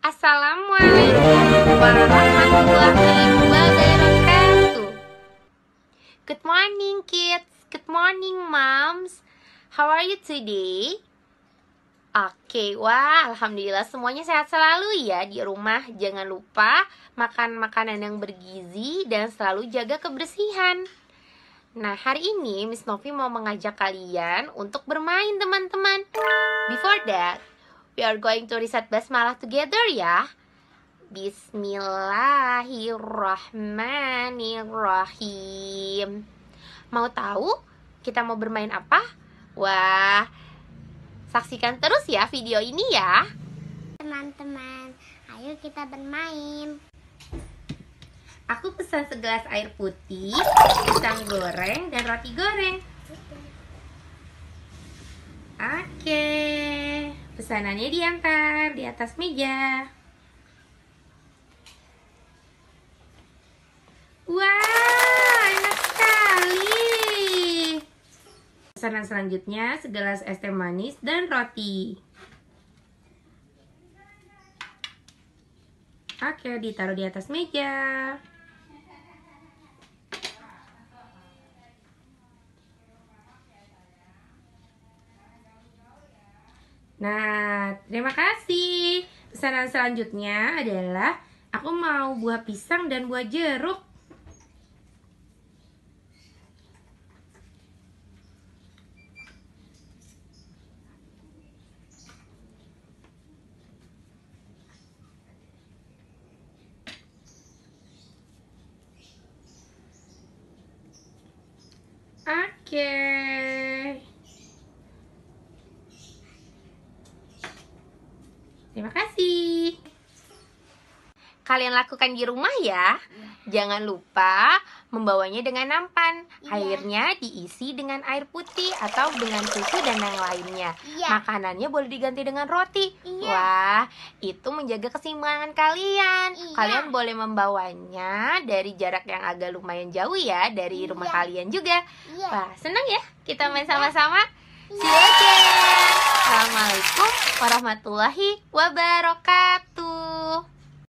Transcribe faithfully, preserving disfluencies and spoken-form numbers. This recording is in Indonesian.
Assalamualaikum warahmatullahi wabarakatuh. Good morning kids, good morning moms. How are you today? Oke, wah alhamdulillah semuanya sehat selalu ya di rumah. Jangan lupa makan makanan yang bergizi dan selalu jaga kebersihan. Nah, hari ini Miss Novi mau mengajak kalian untuk bermain teman-teman. Before that, we are going to recite basmalah together ya. Bismillahirrahmanirrahim. Mau tahu kita mau bermain apa? Wah, saksikan terus ya video ini ya. Teman-teman, ayo kita bermain. Aku pesan segelas air putih, pisang goreng, dan roti goreng. Oke, pesanannya diantar di atas meja. Wah, enak sekali. Pesanan selanjutnya segelas es teh manis dan roti. Oke, ditaruh di atas meja. Nah, terima kasih. Pesanan selanjutnya adalah aku mau buah pisang dan buah jeruk. Oke. Terima kasih. Kalian lakukan di rumah ya. Jangan lupa membawanya dengan nampan. Iya. Airnya diisi dengan air putih atau dengan susu dan yang lainnya. Iya. Makanannya boleh diganti dengan roti. Iya. Wah, itu menjaga keseimbangan kalian. Iya. Kalian boleh membawanya dari jarak yang agak lumayan jauh ya, dari rumah Iya. kalian juga. Iya. Wah, senang ya kita main Iya. sama-sama. Iya. See you again. Assalamualaikum warahmatullahi wabarakatuh.